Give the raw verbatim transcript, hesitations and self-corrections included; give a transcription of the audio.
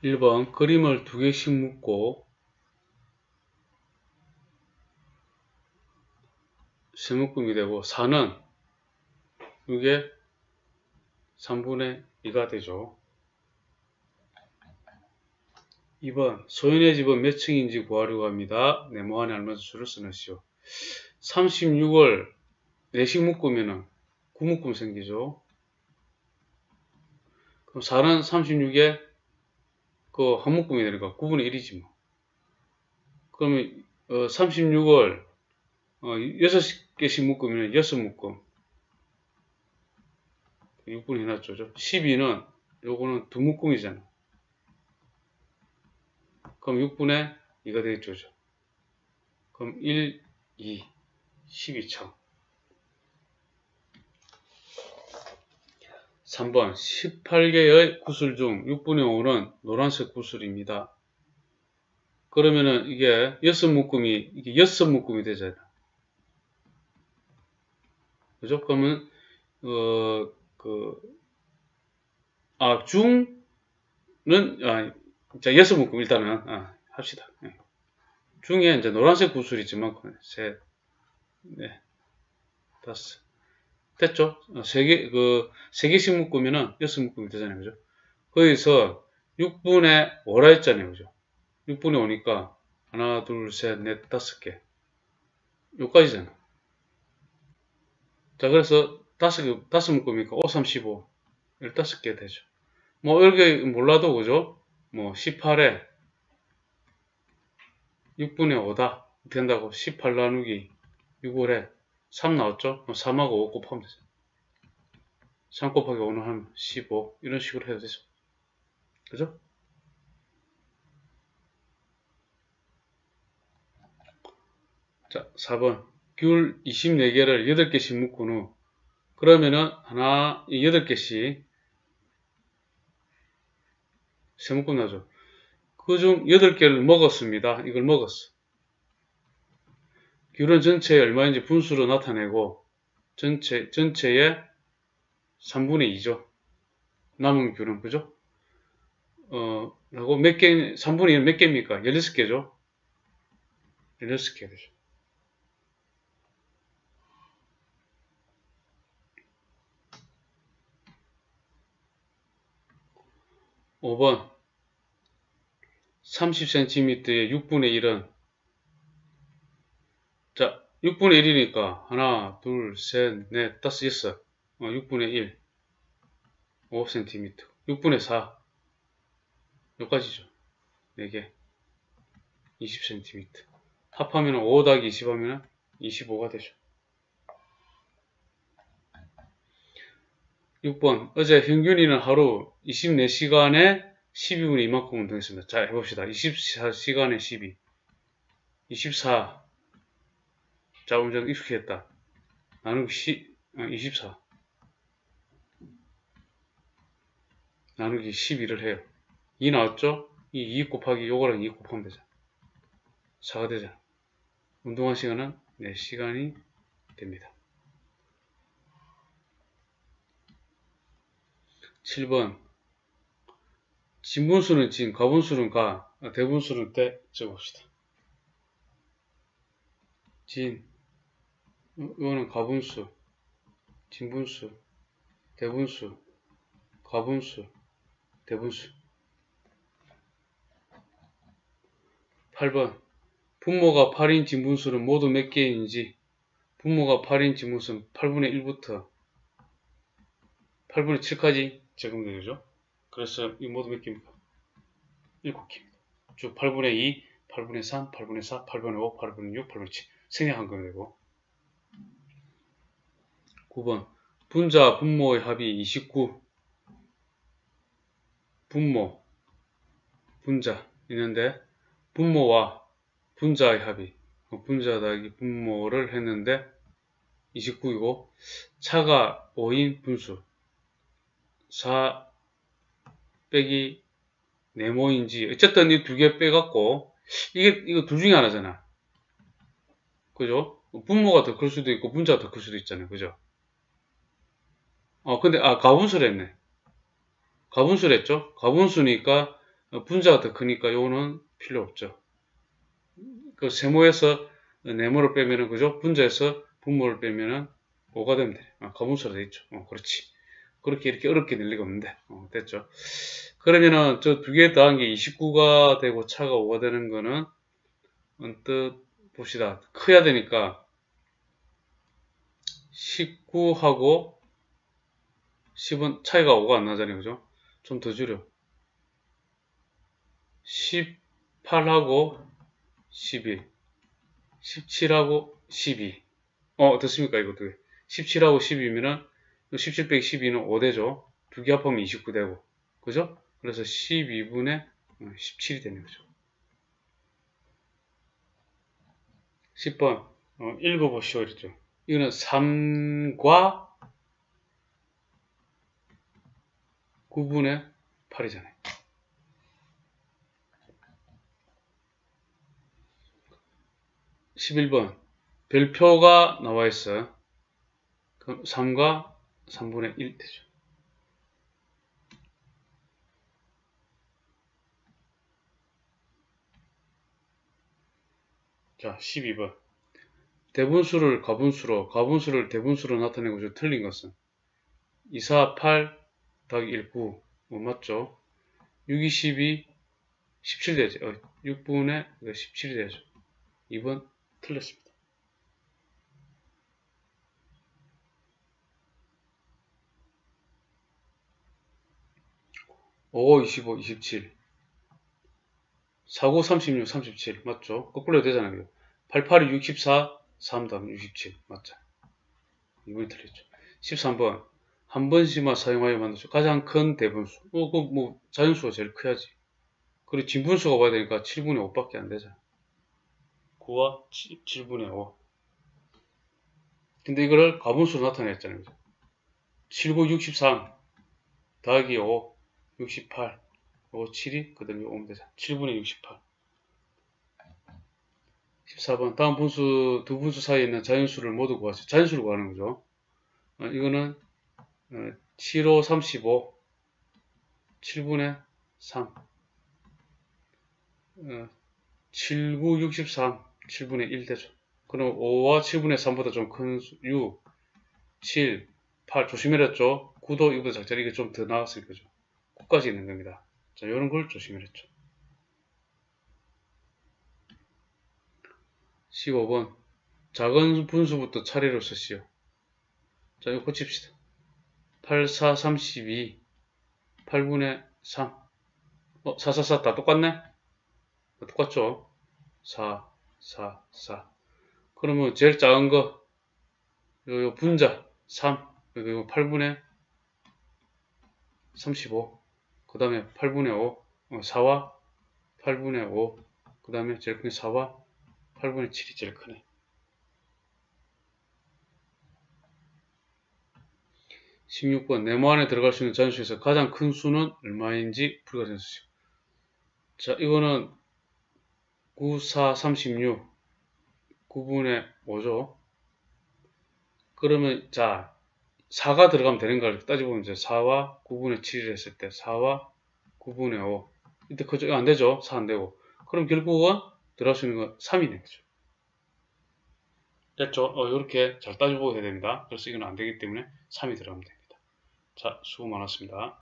일 번 그림을 두 개씩 묶고 세묶음이 되고 사는 이게 삼분의 이가 되죠. 이 번 소인의 집은 몇 층인지 구하려고 합니다. 네모안에 알맞은 수를 써넣으시오. 삼십육을 네씩 묶으면 구 묶음 생기죠. 그럼 사는 삼십육에 그 한 묶음이 되니까 구분의 일이지 뭐. 그러면 어, 삼십육을 어, 여섯 개씩 묶으면 여섯 묶음. 육분의 해놨죠. 십이는 요거는 두 묶음이잖아. 그럼 육분의 이가 되겠죠. 그럼 일, 이, 십이 참. 삼 번 십팔 개의 구슬 중 육분의 오는 노란색 구슬입니다. 그러면은 이게 여섯 묶음이 이게 여섯 묶음이 되잖아. 그죠? 그러면 어 그 아 중은 아 자 여섯 묶음 일단은 아, 합시다. 네. 중에 이제 노란색 구슬이 있지만 셋, 네, 다섯 됐죠? 세 개 그 세 개씩 묶으면은 여섯 묶음이 되잖아요, 그죠? 거기서 육분의 오라 했잖아요, 그죠? 육분의 오니까 하나, 둘, 셋, 넷, 다섯 개. 요까지잖아. 자, 그래서 다섯 개, 다섯 묶으니까 오, 삼, 십오. 열다섯 개 되죠. 뭐, 이렇게 몰라도, 그죠? 뭐, 십팔에 육분의 오다. 된다고. 십팔 나누기 육월에 삼 나왔죠? 삼하고 오 곱하면 되죠. 삼 곱하기 오는 하면 십오. 이런 식으로 해도 되죠. 그죠? 자, 사 번. 귤 이십사 개를 여덟 개씩 묶은 후, 그러면은, 하나, 여덟 개씩, 세 묶음 나죠. 그 중 여덟 개를 먹었습니다. 이걸 먹었어. 귤은 전체에 얼마인지 분수로 나타내고, 전체, 전체의 삼분의 이죠. 남은 귤은, 그죠? 어, 라고 몇 개, 삼분의 이는 몇 개입니까? 열여섯 개죠? 열여섯 개 되죠. 오 번. 삼십 센티미터의 육분의 일은, 자, 육분의 일이니까, 하나, 둘, 셋, 넷, 다섯, 여섯, 어, 육분의 일, 오 센티미터, 육분의 사, 여기까지죠. 네 개, 이십 센티미터. 합하면 오 더하기 이십 하면 이십오가 되죠. 육 번. 어제 현균이는 하루 이십사 시간에 십이 분에 이만큼 운동했습니다. 자, 해봅시다. 이십사 시간에 십이. 이십사. 자, 오늘 전 익숙했다. 나누기 십, 어, 이십사. 나누기 십이를 해요. 이 나왔죠? 이 이 곱하기 요거랑 이 곱하면 되죠. 사가 되죠. 운동한 시간은 네 시간이 됩니다. 칠 번. 진분수는 진, 가분수는 가, 대분수는 대 적어봅시다. 진, 이거는 가분수, 진분수, 대분수, 가분수, 대분수. 팔 번. 분모가 팔인 진분수는 모두 몇 개인지, 분모가 팔인 진분수는 팔분의 일부터 팔분의 칠까지 적으면 되죠. 그래서 이 모두 몇 개입니까? 일곱 개입니다. 쭉 팔분의 이, 팔분의 삼, 팔분의 사, 팔분의 오, 팔분의 육, 팔분의 칠 생략한 거면 되고. 구 번. 분자, 분모의 합이 이십구. 분모, 분자 있는데 분모와 분자의 합이 분자 더하기 분모를 했는데 이십구이고 차가 오인 분수 사 빼기 네모인지 어쨌든 이 두 개 빼갖고 이게 이거 둘 중에 하나잖아. 그죠? 분모가 더 클 수도 있고 분자가 더 클 수도 있잖아요. 그죠? 어 근데 아 가분수를 했네. 가분수를 했죠? 가분수니까 어, 분자가 더 크니까 요거는 필요 없죠. 그 세모에서 네모를 빼면은, 그죠? 분자에서 분모를 빼면은 오가 되면 돼. 아, 가분수로 돼 있죠. 어, 그렇지. 그렇게 이렇게 어렵게 낼 리가 없는데. 어, 됐죠. 그러면은 저 두 개 더한 게 이십구가 되고 차가 오가 되는 거는 언뜻 봅시다. 커야 되니까 십구하고 십은 차이가 오가 안 나잖아요. 그죠? 좀 더 줄여. 십팔하고 십일, 십칠하고 십이. 어, 어떻습니까? 이거 두 개. 십칠하고 십이면은 십칠 빼기 십이는 오 되죠. 두 개 합하면 이십구 되고. 그죠? 그래서 십이분의 십칠이 되는 거죠. 십 번. 어, 읽어보시오. 이랬죠. 이거는 삼과 구분의 팔이잖아요. 십일 번. 별표가 나와 있어요. 그럼 삼과 삼분의 일 되죠. 자, 십이 번. 대분수를 가분수로, 가분수를 대분수로 나타내고 좀 틀린 것은 이, 사, 팔, 더하기 일, 구. 뭐 맞죠? 육, 이, 십이, 십칠 되죠. 어, 육분의 십칠이 되죠. 이 번 틀렸습니다. 오, 이십오, 이십칠. 사, 구, 삼십육, 삼십칠. 맞죠? 거꾸로 해도 되잖아요. 팔, 팔이 육십사, 삼 다음 육십칠. 맞죠? 이 번이 틀렸죠. 십삼 번. 한 번씩만 사용하여 만들죠. 가장 큰 대분수. 어, 그, 뭐, 자연수가 제일 커야지. 그리고 진분수가 봐야 되니까 칠분의 오밖에 안 되잖아. 구와 칠분의 오. 근데 이거를 가분수로 나타냈잖아요. 칠, 구, 육십삼. 더하기 오, 육십팔. 오, 칠이 그 다음에 오면 되잖아. 칠분의 육십팔. 십사 번. 다음 분수, 두 분수 사이에 있는 자연수를 모두 구하세요. 자연수를 구하는 거죠. 어, 이거는 어, 칠, 오, 삼십오. 칠분의 삼. 어, 칠, 구, 육십삼. 칠분의 일 되죠. 그럼 오와 칠분의 삼보다 좀 큰 수, 육, 칠, 팔. 조심해랬죠. 구도 이보다 작자리 이게 좀 더 나왔을 거죠. 구까지 있는 겁니다. 자, 이런 걸 조심해랬죠. 십오 번. 작은 분수부터 차례로 쓰시오. 자, 이거 고칩시다. 팔, 사, 삼십이. 팔분의 삼. 어, 사, 사, 사 다 똑같네? 똑같죠? 사, 사, 사. 그러면 제일 작은 거, 요, 요 분자, 삼. 그리고 팔분의 삼십오. 그 다음에 팔분의 오. 어, 사와 팔분의 오. 그 다음에 제일 큰 게 사와 팔분의 칠이 제일 크네. 십육 번. 네모 안에 들어갈 수 있는 자연수에서 가장 큰 수는 얼마인지 불가정 수식. 자, 이거는 구, 사, 삼십육. 구분의 오죠. 그러면, 자, 사가 들어가면 되는 걸 따져보면 이제 사와 구분의 칠을 했을 때 사와 구분의 오. 이때 그죠? 안 되죠? 사 안 되고. 그럼 결국은 들어갈 수 있는 건 삼이네. 그죠? 됐죠? 어, 이렇게 잘 따져보고 해야 됩니다. 그래서 이건 안 되기 때문에 삼이 들어가면 됩니다. 자, 수고 많았습니다.